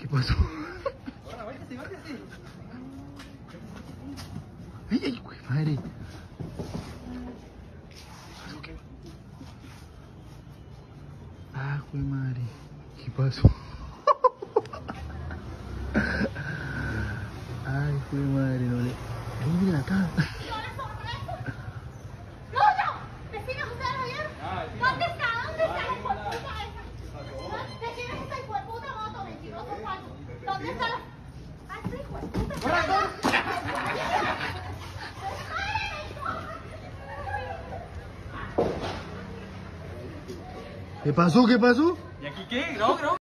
¿Qué pasó? Ay, ay, güey, madre. ¿Pasó qué? Ah, güey, madre. ¿Qué pasó? Ay, güey, madre, no le. Ahí, miren acá. ¿Vecinos ustedes lo vieron? ¿Dónde está? ¿Dónde está la hijueputa esa? ¿Vecinos esa hijueputa moto, mentiroso falso? ¿Dónde está la...? ¡Ay, esa hijueputa! ¿Qué pasó? ¿Qué pasó? ¿Y aquí qué? No, no.